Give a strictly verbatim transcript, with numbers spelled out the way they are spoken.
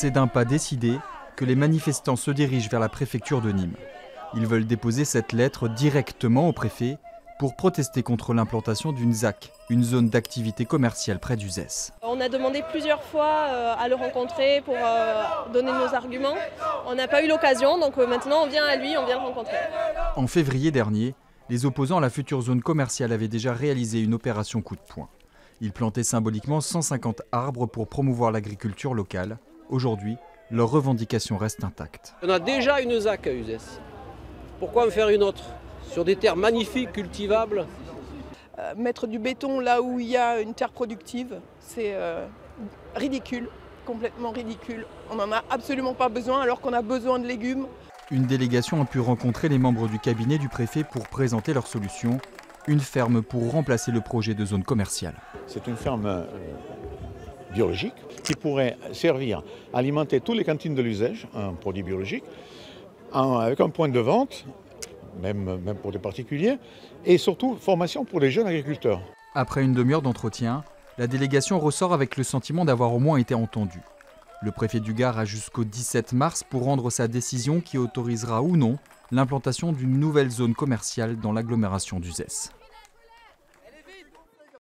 C'est d'un pas décidé que les manifestants se dirigent vers la préfecture de Nîmes. Ils veulent déposer cette lettre directement au préfet pour protester contre l'implantation d'une Z A C, une zone d'activité commerciale près d'Uzès. On a demandé plusieurs fois à le rencontrer pour donner nos arguments. On n'a pas eu l'occasion, donc maintenant on vient à lui, on vient le rencontrer. En février dernier, les opposants à la future zone commerciale avaient déjà réalisé une opération coup de poing. Ils plantaient symboliquement cent cinquante arbres pour promouvoir l'agriculture locale. Aujourd'hui, leurs revendications restent intactes. On a déjà une Z A C à Uzès. Pourquoi en faire une autre? Sur des terres magnifiques, cultivables. Euh, mettre du béton là où il y a une terre productive, c'est euh, ridicule, complètement ridicule. On n'en a absolument pas besoin alors qu'on a besoin de légumes. Une délégation a pu rencontrer les membres du cabinet du préfet pour présenter leur solution. Une ferme pour remplacer le projet de zone commerciale. C'est une ferme euh, biologique qui pourrait servir à alimenter toutes les cantines de l'Uzès, un produit biologique, en, avec un point de vente, même, même pour des particuliers, et surtout formation pour les jeunes agriculteurs. Après une demi-heure d'entretien, la délégation ressort avec le sentiment d'avoir au moins été entendue. Le préfet du Gard a jusqu'au dix-sept mars pour rendre sa décision qui autorisera ou non l'implantation d'une nouvelle zone commerciale dans l'agglomération d'Uzès.